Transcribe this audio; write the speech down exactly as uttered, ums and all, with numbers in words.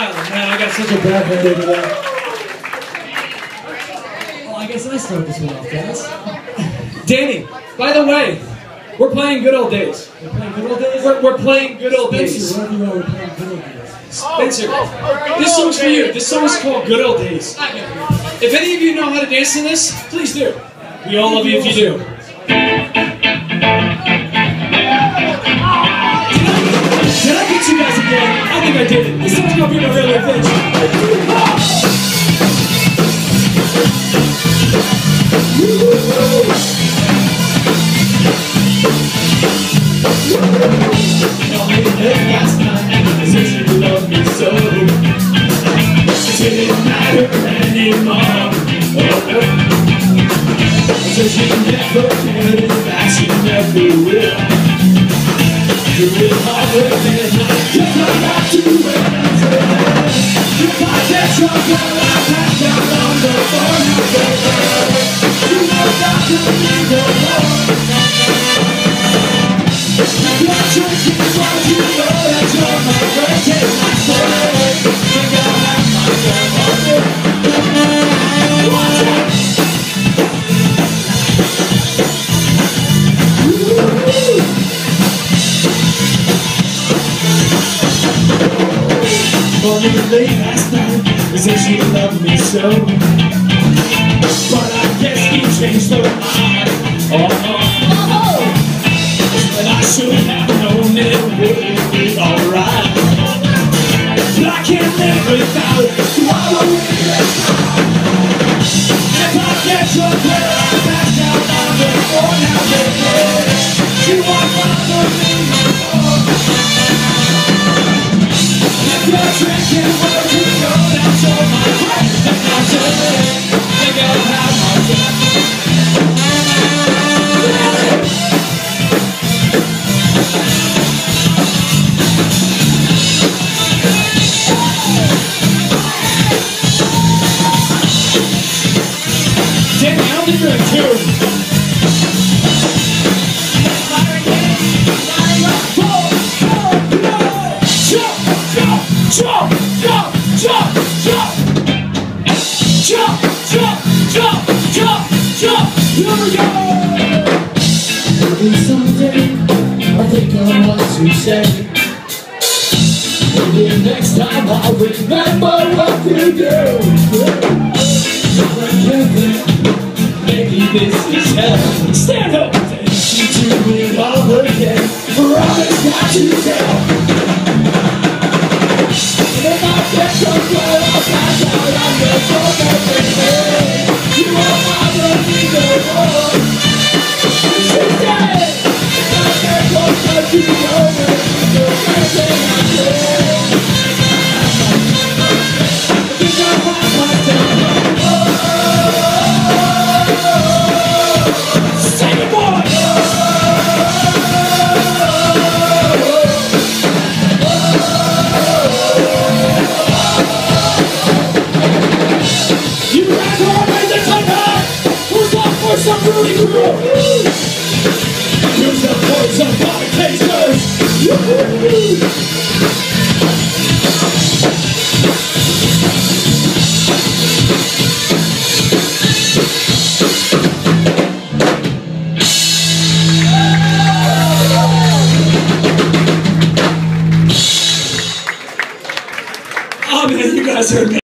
style. Man, I got such a bad head over that. Well, I guess I start this one off, guys. Danny, by the way, we're playing Good Old Days. We're playing Good Old Days? We're, we're playing Good Old Days. Spencer, where are we playing Good Old Days? Spencer, this song's for you. This song is called Good Old Days. If any of you know how to dance to this, please do. We all love you if you do. Did I get you guys again? I think I did. This song's gonna be my real adventure. Last night, since you love me so, it didn't matter anymore. Oh no. So she never cared that she never will. Do it all again, just like I do when I'm dead. If I get trouble, I pass down on the phone. You know that to me no more. You're tricky, but you know that you're my greatest mistake. Think I'll have myself on it. Watch out! Morning late last night, they said she loved me so, but I guess you changed her mind. Oh, oh, oh. And I should have known it would be alright. But I can't live without it, so I will leave it. If I get your girl, I'll pass out on the floor now, baby. She won't bother me anymore. If you're drinking, well, you know that's all my friends. And I'll say, think I'll have myself. Danny, I don't think you're in tune. Jump, jump, jump, jump, jump, jump, jump, jump, jump, here we go! Maybe someday I'll think of what to say. Maybe next time I'll remember what to do. Maybe this is hell. Stanhope! You do it all again. Promise not to tell. If I get so good, I'll pass out on the floor, baby. You won't bother me no more. She's dead. I can't go cause you know it. You're everything I did. I think I'll have myself. Oh, sing it, boy. Some really cool. Here's the voice of my tasters. Oh man, you guys are amazing.